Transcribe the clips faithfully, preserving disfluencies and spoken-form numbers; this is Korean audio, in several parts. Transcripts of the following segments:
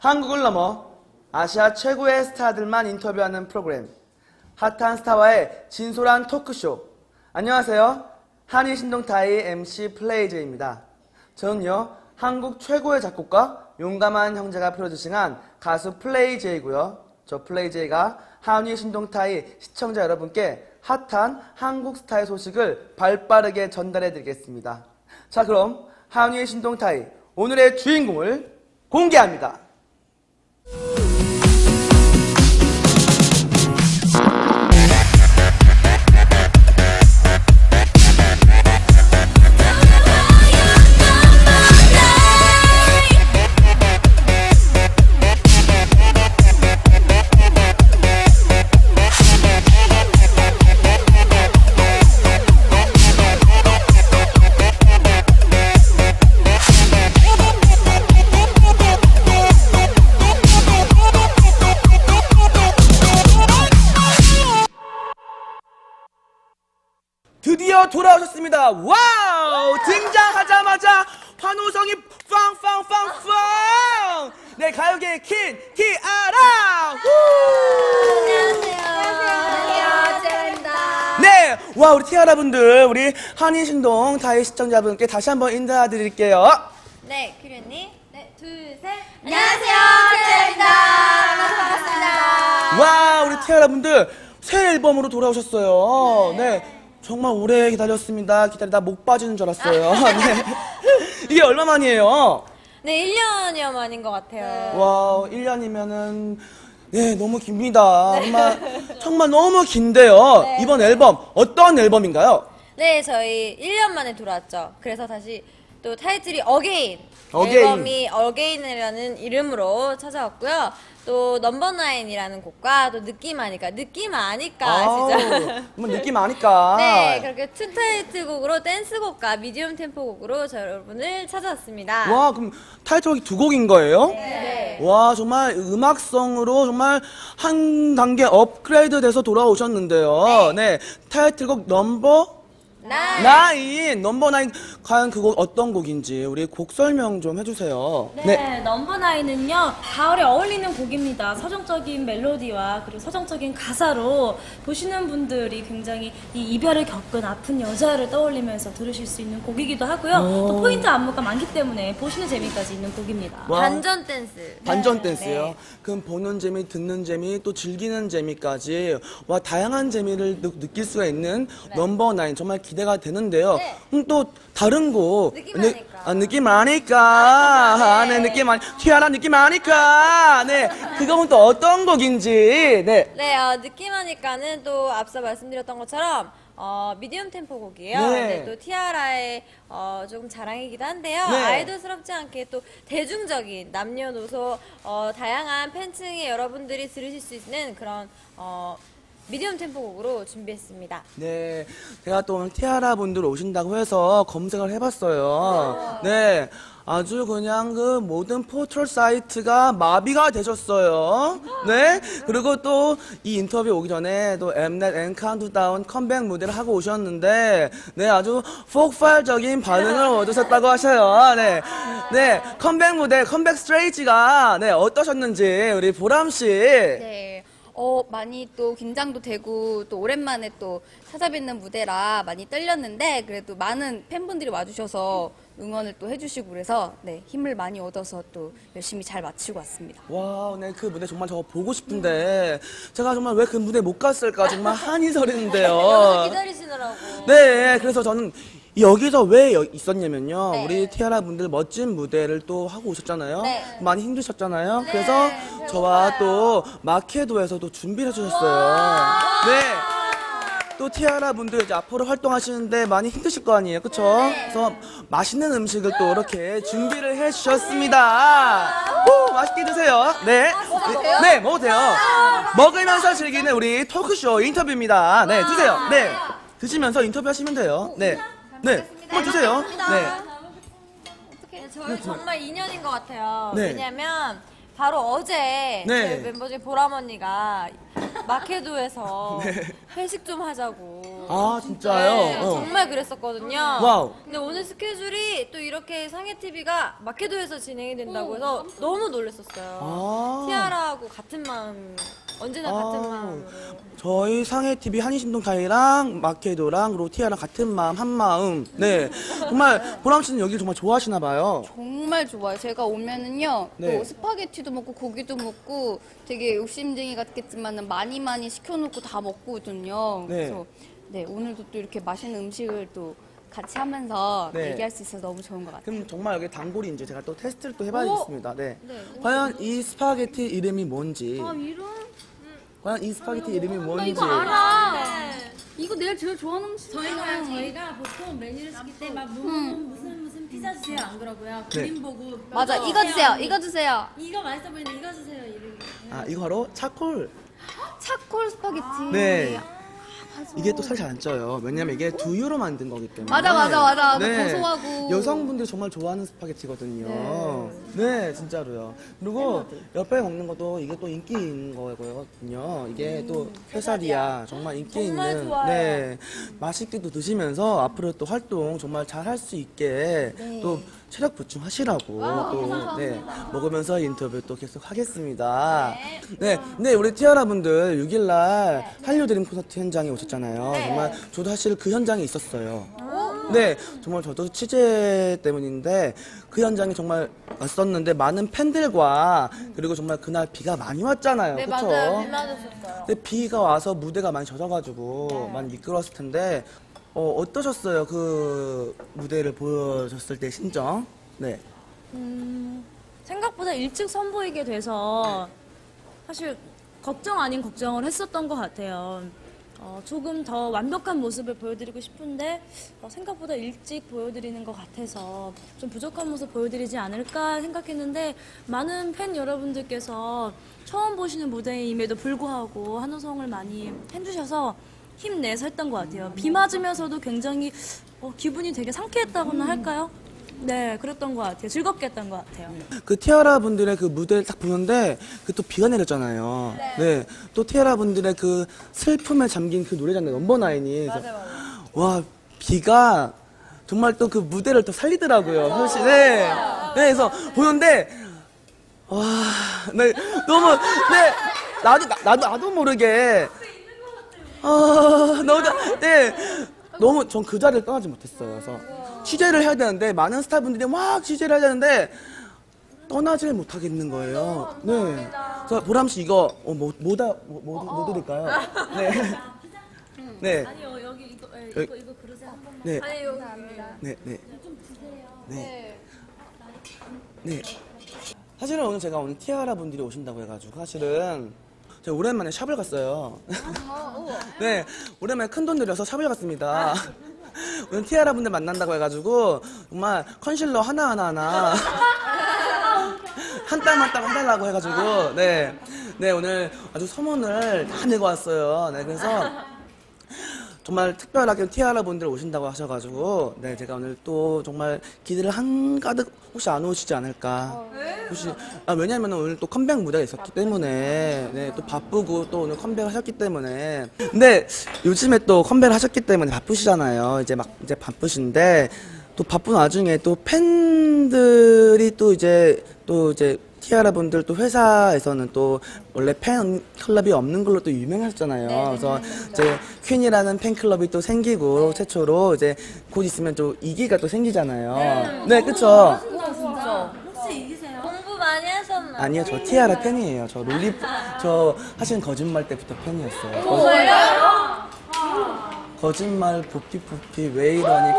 한국을 넘어 아시아 최고의 스타들만 인터뷰하는 프로그램 핫한 스타와의 진솔한 토크쇼. 안녕하세요. 한일 신동타이 엠씨 플레이제이입니다. 저는요 한국 최고의 작곡가 용감한 형제가 프로듀싱한 가수 플레이제이고요. 저 플레이제이가 한일 신동타이 시청자 여러분께 핫한 한국 스타의 소식을 발빠르게 전달해드리겠습니다. 자, 그럼 한일 신동타이 오늘의 주인공을 공개합니다. 드디어 돌아오셨습니다. 와우! 등장하자마자 환호성이 빵빵빵빵! 네, 가요계의 퀸, 티아라! 안녕하세요. 티아라입니다. 네, 와, 우리 티아라 분들, 우리 한인신동 타이 시청자분께 다시 한번 인사드릴게요. 네, 큐리언니. 네, 둘, 셋. 안녕하세요. 티아라입니다. 반갑습니다. 와, 우리 티아라 분들 새 앨범으로 돌아오셨어요. 네. 네. 정말 오래 기다렸습니다. 기다리다 목 빠지는 줄 알았어요. 네. 이게 얼마 만이에요? 네, 일 년여 만인 것 같아요. 와, 일 년이면은 네, 너무 깁니다. 네. 정말, 정말 너무 긴데요. 네. 이번 앨범 어떤 앨범인가요? 네, 저희 일 년 만에 돌아왔죠. 그래서 다시 또 타이틀이 어게인. 어게인. 앨범이 어게인이라는 이름으로 찾아왔고요. 또 넘버나인이라는 곡과 또 느낌 아니까 느낌 아니까 아시죠? 뭐 느낌 아니까. 네, 그렇게 투 타이틀곡으로 댄스곡과 미디엄 템포 곡으로 저 여러분을 찾아왔습니다. 와, 그럼 타이틀곡이 두 곡인 거예요? 네. 와, 정말 음악성으로 정말 한 단계 업그레이드 돼서 돌아오셨는데요. 네, 네. 타이틀곡 넘버 나인. 나인, 넘버 나인. 과연 그 곡 어떤 곡인지 우리 곡 설명 좀 해주세요. 네, 네. 넘버 나인은요 가을에 어울리는 곡입니다. 서정적인 멜로디와 그리고 서정적인 가사로 보시는 분들이 굉장히 이 이별을 겪은 아픈 여자를 떠올리면서 들으실 수 있는 곡이기도 하고요. 오. 또 포인트 안무가 많기 때문에 보시는 재미까지 있는 곡입니다. 와. 반전 댄스. 반전 네. 댄스요? 네. 그럼 보는 재미, 듣는 재미, 또 즐기는 재미까지 와 다양한 재미를 느, 느낄 수가 있는 네. 넘버 나인 정말 기대가 되는데요. 네. 음, 또 다른 곡 느낌 아니까. 아, 느낌 아니까. 아, 네. 네, 느낌 아니. 티아라 느낌 아니까. 네, 그거는 또 어떤 곡인지. 네. 네, 어, 느낌 하니까는 또 앞서 말씀드렸던 것처럼 어, 미디엄 템포 곡이에요. 네. 네, 또 티아라의 어, 조금 자랑이기도 한데요. 네. 아이돌스럽지 않게 또 대중적인 남녀노소 어, 다양한 팬층의 여러분들이 들으실 수 있는 그런 어, 미디엄 템포 곡으로 준비했습니다. 네, 제가 또 오늘 티아라 분들 오신다고 해서 검색을 해봤어요. 네, 아주 그냥 그 모든 포털 사이트가 마비가 되셨어요. 네, 그리고 또 이 인터뷰 오기 전에 또 엠넷 앤 카운트다운 컴백 무대를 하고 오셨는데, 네, 아주 폭발적인 반응을 얻으셨다고 하셔요. 네, 네, 컴백 무대, 컴백 스트레이지가 네 어떠셨는지 우리 보람 씨. 네. 어, 많이 또 긴장도 되고 또 오랜만에 또 찾아뵙는 무대라 많이 떨렸는데 그래도 많은 팬분들이 와주셔서 응원을 또 해주시고 그래서 네, 힘을 많이 얻어서 또 열심히 잘 마치고 왔습니다. 와, 네, 그 무대 정말 저거 보고 싶은데 제가 정말 왜 그 무대 못 갔을까 정말 한이 서리는데요. 기다리시느라고. 네, 그래서 저는 여기서 왜 여, 있었냐면요. 네. 우리 티아라 분들 멋진 무대를 또 하고 오셨잖아요. 네. 많이 힘드셨잖아요. 네, 그래서 배고파요. 저와 또 마케도에서도 준비를 해주셨어요. 네. 또 티아라 분들 이제 앞으로 활동하시는데 많이 힘드실 거 아니에요, 그쵸? 네. 그래서 맛있는 음식을 또 이렇게 준비를 해주셨습니다. 오, 맛있게 드세요. 네. 먹어도 돼요? 네, 먹어도 돼요. 먹으면서 즐기는 우리 토크쇼 인터뷰입니다. 네, 드세요. 네. 드시면서 인터뷰하시면 돼요. 네. 네. 한번 드세요. 네. 네, 저희 정말 인연인 것 같아요. 네. 왜냐면 바로 어제 네. 저희 멤버 중에 보람 언니가 마케도에서 네. 회식 좀 하자고 아, 진짜요? 네, 어. 정말 그랬었거든요. 와우. 근데 오늘 스케줄이 또 이렇게 상해 티비가 마케도에서 진행이 된다고 해서 너무 놀랐었어요. 아. 티아라하고 같은 마음, 언제나 아. 같은 마음으로. 저희 상해티비 한인심동타이랑 마케도랑 그리고 티아랑 같은 마음 한 마음. 네, 정말 보람 씨는 여기를 정말 좋아하시나 봐요. 정말 좋아요. 제가 오면은요, 네. 또 스파게티도 먹고 고기도 먹고 되게 욕심쟁이 같겠지만은 많이 많이 시켜놓고 다 먹거든요. 네. 그래서 네 오늘도 또 이렇게 맛있는 음식을 또 같이 하면서 네. 얘기할 수 있어서 너무 좋은 것 같아요. 그럼 정말 여기 단골이 이제 제가 또 테스트를 또 해봐야겠습니다. 네. 과연 이 스파게티 이름이 뭔지. 아, 이런? 과연 이 스파게티 이름이 뭔지. 이거 알아. 이거 내가 제일 좋아하는 음식. 저희가 저희가 보통 메뉴를 시킬 때 막 무슨 무슨 무슨 피자 주세요 안 그러고요. 그림 보고 맞아, 이거 주세요. 이거 주세요. 이거 맛있어 보이는데 이거 주세요 이름. 아, 이거 바로 차콜. 차콜 스파게티. 네. 이게 또 살 잘 안 쪄요. 왜냐면 이게 두유로 만든 거기 때문에. 맞아, 맞아, 맞아. 고소하고. 여성분들이 정말 좋아하는 스파게티거든요. 네, 진짜로요. 그리고 옆에 먹는 것도 이게 또 인기 있는 거거든요. 이게 또 퀘사디아 정말 인기 정말 있는. 좋아요. 네, 맛있게 또 드시면서 앞으로 또 활동 정말 잘 할 수 있게 또 체력 보충하시라고 또 네, 먹으면서 인터뷰 또 계속 하겠습니다. 네, 네 우리 티아라 분들 육 일 날 한류 드림 콘서트 현장에 오셨잖아요. 정말 저도 사실 그 현장에 있었어요. 네, 정말 저도 취재 때문인데 그 현장에 정말 왔었는데 많은 팬들과 그리고 정말 그날 비가 많이 왔잖아요. 네, 그쵸? 맞아요. 비 맞았었어요. 근데 비가 와서 무대가 많이 젖어가지고 많이 미끄러웠을 텐데 어, 어떠셨어요? 그 무대를 보여줬을 때 심정? 네. 생각보다 일찍 선보이게 돼서 사실 걱정 아닌 걱정을 했었던 것 같아요. 어, 조금 더 완벽한 모습을 보여드리고 싶은데 어, 생각보다 일찍 보여드리는 것 같아서 좀 부족한 모습 보여드리지 않을까 생각했는데 많은 팬 여러분들께서 처음 보시는 무대임에도 불구하고 한우성을 많이 해주셔서 힘내서 했던 것 같아요. 비 맞으면서도 굉장히 어, 기분이 되게 상쾌했다고나 할까요? 네, 그랬던 것 같아요. 즐겁게 했던 것 같아요. 그 티아라 분들의 그 무대를 딱 보는데 그 또 비가 내렸잖아요. 네. 또 티아라 분들의 그 슬픔에 잠긴 그 노래잖아요. 넘버 나인이. 그래서 와, 비가 정말 또 그 무대를 또 살리더라고요. 사실. 네. 네. 그래서 보는데 와, 네. 너무 네. 나도 나, 나도 나도 모르게 아, 너무 네. 너무 전 그 자리를 떠나지 못했어요. 그래서 취재를 해야 되는데 많은 스타분들이 막 취재를 해야 되는데 떠나지를 못하겠는 거예요. 네. 그래서 보람 씨 이거 어, 뭐 뭐다 뭐, 뭐, 뭐 드릴까요? 네. 네. 아니요, 여기 이거, 예, 여기- 이거, 이거 그러세요. 한 번만. 네. 아니, 여기. 네. 네. 네. 네. 사실은 오늘 제가 오늘 티아라 분들이 오신다고 해가지고 사실은 제가 오랜만에 샵을 갔어요. 네, 오랜만에 큰 돈 들여서 샵을 갔습니다. 오늘 티아라 분들 만난다고 해가지고 정말 컨실러 하나 하나 하나 한 땀 한 땀 해달라고 해가지고 네, 네 오늘 아주 소문을 다 내고 왔어요. 네, 그래서 정말 특별하게 티아라 분들 오신다고 하셔가지고 네 제가 오늘 또 정말 기대를 한가득 혹시 안 오시지 않을까 혹시 아 왜냐면 오늘 또 컴백 무대가 있었기 때문에 네 또 바쁘고 또 오늘 컴백을 하셨기 때문에 근데 요즘에 또 컴백을 하셨기 때문에 바쁘시잖아요. 이제 막 이제 바쁘신데 또 바쁜 와중에 또 팬들이 또 이제 또 이제 티아라 분들 또 회사에서는 또 원래 팬 클럽이 없는 걸로 또 유명하셨잖아요. 그래서 이제 퀸이라는 팬 클럽이 또 생기고 최초로 이제 곧 있으면 또 이 기가 또 생기잖아요. 네, 그쵸? 혹시 이기세요? 공부 많이 하셨나요? 아니요, 저 티아라 팬이에요. 저 롤리, 저 하신 거짓말 때부터 팬이었어요. 거, 뭐예요? 거짓말, 부피부피, 왜 이러니,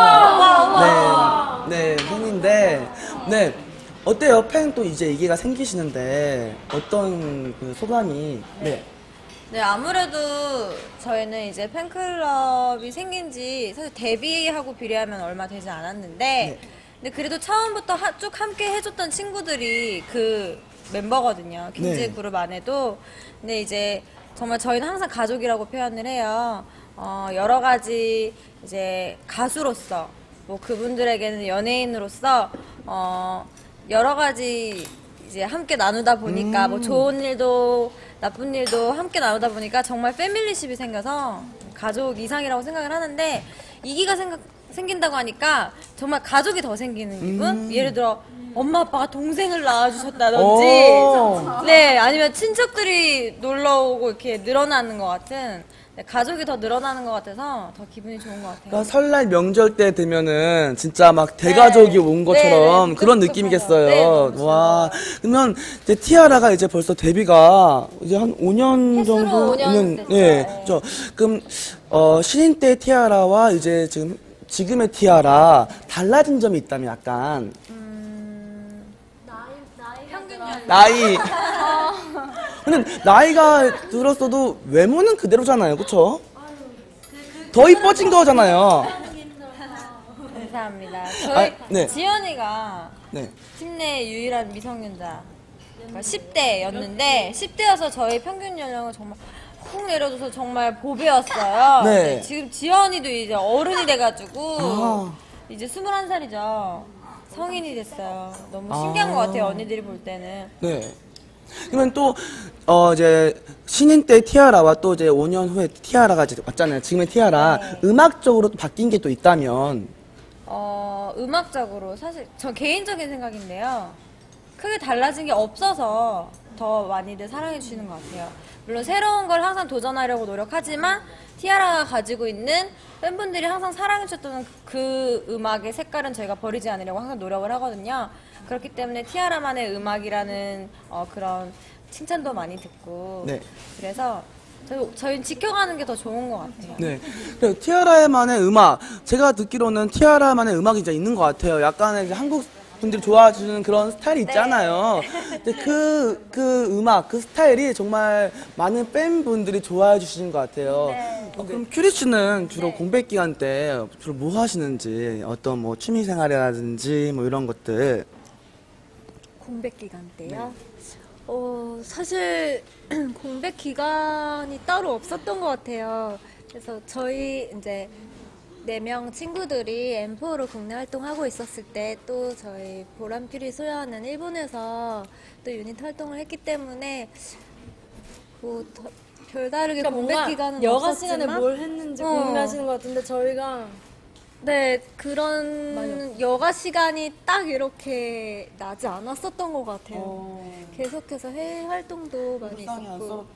파이팅. 네, 네, 팬인데, 네. 어때요? 팬 또 이제 이 기가 생기시는데, 어떤 그 소감이, 네. 네, 아무래도 저희는 이제 팬클럽이 생긴 지 사실 데뷔하고 비례하면 얼마 되지 않았는데, 근데 그래도 처음부터 하- 쭉 함께 해줬던 친구들이 그 멤버거든요. 퀸즈 네. 그룹 안에도. 근데 이제 정말 저희는 항상 가족이라고 표현을 해요. 어, 여러 가지 이제 가수로서, 뭐 그분들에게는 연예인으로서, 어, 여러 가지 이제 함께 나누다 보니까 뭐 좋은 일도 나쁜 일도 함께 나누다 보니까 정말 패밀리십이 생겨서 가족 이상이라고 생각을 하는데 이 기가 생각, 생긴다고 하니까 정말 가족이 더 생기는 기분? 음. 예를 들어 엄마 아빠가 동생을 낳아주셨다든지 오. 네 아니면 친척들이 놀러오고 이렇게 늘어나는 것 같은 네, 가족이 더 늘어나는 것 같아서 더 기분이 좋은 것 같아요. 그러니까 설날 명절 때 되면은 진짜 막 대가족이 네. 온 것처럼 네, 네. 그런 그- 느낌이겠어요. 네, 너무 와, 그러면 이제 티아라가 이제 벌써 데뷔가 이제 한 오 년 횟수로 정도 오 년 됐죠. 네, 네. 저 그럼 어, 신인 때 티아라와 이제 지금 지금의 티아라 달라진 점이 있다면 약간 평균 연령 나이. 근데 나이가 들었어도 외모는 그대로잖아요, 그렇죠? 더 이뻐진 거잖아요. 감사합니다. 저희 아, 네. 지연이가 네. 팀 내 유일한 미성년자 그러니까 십 대였는데 십 대여서 저희 평균 연령을 정말 훅 내려줘서 정말 보배였어요. 네. 지금 지연이도 이제 어른이 돼가지고 아. 이제 스물한 살이죠. 성인이 됐어요. 너무 아. 신기한 것 같아요. 언니들이 볼 때는. 네. 그러면 또, 어, 이제, 신인 때 티아라와 또 이제 오 년 후에 티아라가 이제 왔잖아요. 지금의 티아라. 네. 음악적으로 또 바뀐 게 또 있다면. 어, 음악적으로 사실 저 개인적인 생각인데요. 크게 달라진 게 없어서 더 많이들 사랑해 주시는 것 같아요. 물론 새로운 걸 항상 도전하려고 노력하지만 티아라가 가지고 있는 팬분들이 항상 사랑해 주셨던 그 음악의 색깔은 저희가 버리지 않으려고 항상 노력을 하거든요. 그렇기 때문에 티아라만의 음악이라는 어, 그런 칭찬도 많이 듣고 네. 그래서 저희, 저희는 지켜가는 게 더 좋은 것 같아요. 네. 그리고 티아라만의 음악. 제가 듣기로는 티아라만의 음악이 이제 있는 것 같아요. 약간의 이제 한국 분들이 좋아해주는 그런 스타일이 있잖아요. 근데 그, 그 음악, 그 스타일이 정말 많은 팬분들이 좋아해 주시는 것 같아요. 어, 그럼 큐리 씨는 주로 공백 기간 때 주로 뭐 하시는지, 어떤 뭐 취미 생활이라든지 뭐 이런 것들. 공백 기간 때요? 어, 사실 공백 기간이 따로 없었던 것 같아요. 그래서 저희 이제 네 명 친구들이 엠포로 국내 활동하고 있었을 때 또 저희 보람퓨리 소유하는 일본에서 또 유닛 활동을 했기 때문에 뭐 더- 별다르게 그러니까 공백 뭔가 기간은 여가 없었지만 시간에 뭘 했는지 어. 궁금해하시는 것 같은데 저희가 네, 그런 여가 시간이 딱 이렇게 나지 않았었던 것 같아요. 계속해서 해외 활동도 많이 있었고.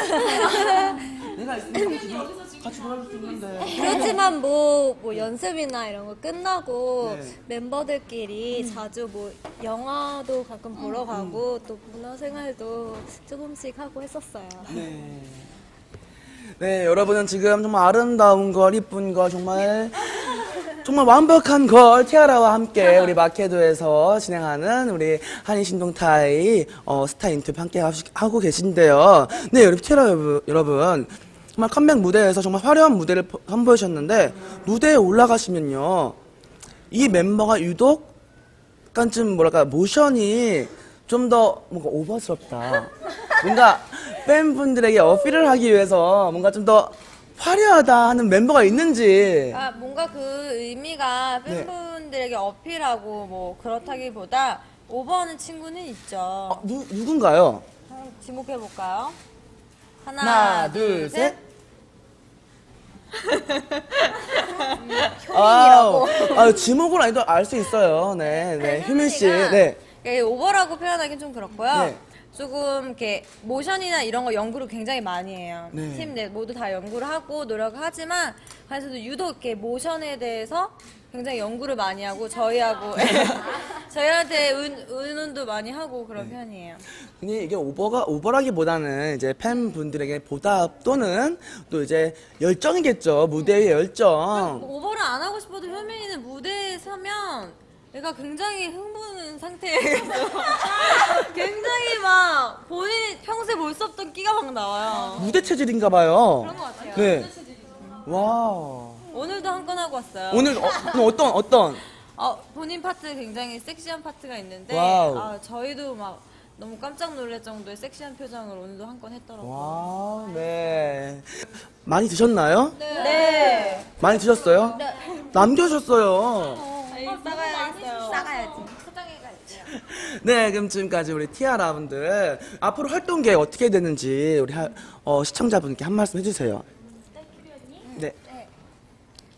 내가 있으면 같이 놀아줄 수 있는데. 그렇지만 뭐, 뭐 연습이나 이런 거 끝나고 네. 멤버들끼리 자주 뭐 영화도 가끔 보러 가고 또 문화생활도 조금씩 하고 했었어요. 네. 네, 여러분은 지금 정말 아름다운 걸, 이쁜 걸, 정말, 정말 완벽한 걸 티아라와 함께 우리 마케도에서 진행하는 우리 한인신동타이 어, 스타 인터뷰 함께 하시- 하고 계신데요. 네, 여러분, 티아라 여러분, 여러분, 정말 컴백 무대에서 정말 화려한 무대를 포- 선보이셨는데, 무대에 올라가시면요, 이 멤버가 유독 약간 좀 뭐랄까, 모션이 좀 더 뭔가 오버스럽다. 뭔가 팬분들에게 어필을 하기 위해서 뭔가 좀 더 화려하다 하는 멤버가 있는지. 아, 뭔가 그 의미가 네. 팬분들에게 어필하고 뭐 그렇다기보다 오버하는 친구는 있죠. 어, 누, 누군가요? 한번 지목해볼까요? 하나, 하나, 둘, 셋. 효민이라고. 아, 아, 지목을 아니도 알 수 있어요. 네, 네. 효민 씨. 네. 예, 오버라고 표현하기는 좀 그렇고요. 네. 조금 이렇게 모션이나 이런 거 연구를 굉장히 많이 해요. 네. 팀 내 모두 다 연구를 하고 노력을 하지만 그래서도 유독 이렇게 모션에 대해서 굉장히 연구를 많이 하고 저희하고 저희한테 은, 의논도 많이 하고 그런 네. 편이에요. 근데 이게 오버가 오버라기보다는 이제 팬분들에게 보답 또는 또 이제 열정이겠죠. 무대의 열정. 뭐 오버를 안 하고 싶어도 효민이는 무대에 서면 얘가 굉장히 흥분한 상태에서 굉장히 막 본인이 평소에 볼 수 없던 끼가 막 나와요. 무대 체질인가 봐요. 그런 것 같아요. 네. 와. 오늘도 한 건 하고 왔어요. 오늘 어, 그럼 어떤 어떤 어, 본인 파트 굉장히 섹시한 파트가 있는데 와우. 아, 저희도 막 너무 깜짝 놀랄 정도의 섹시한 표정을 오늘도 한 건 했더라고요. 와, 네. 많이 드셨나요? 네. 많이 드셨어요? 남겨주셨어요. 싸가야겠어요. 싸가야지. 네, 그럼 지금까지 우리 티아라 분들 앞으로 활동 계획 어떻게 되는지 우리 하- 어, 시청자분께 한 말씀 해주세요. 네.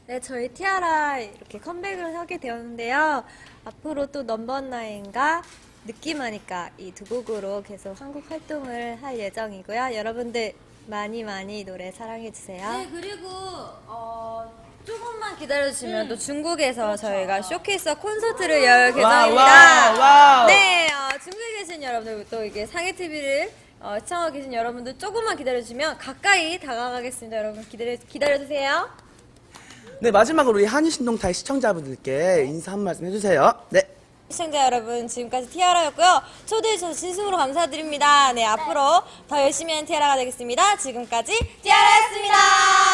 네, 저희 티아라 이렇게 컴백을 하게 되었는데요. 앞으로 또 넘버나인과 느낌하니까 이 두 곡으로 계속 한국 활동을 할 예정이고요. 여러분들 많이 많이 노래 사랑해주세요. 네, 그리고 어, 조금만 기다려주시면 또 중국에서 저희가 쇼케이스 콘서트를 열 계정입니다. 와우, 와우. 네, 어, 중국에 계신 여러분들 또 이게 상해티비를 어, 시청하고 계신 여러분들 조금만 기다려주시면 가까이 다가가겠습니다. 여러분 기다려 기다려주세요. 네, 마지막으로 우리 한이신동타의 시청자분들께 인사 한 말씀 해주세요. 네. 시청자 여러분, 지금까지 티아라였고요. 초대해 주셔서 진심으로 감사드립니다. 네, 앞으로 더 열심히 하는 티아라가 되겠습니다. 지금까지 티아라였습니다.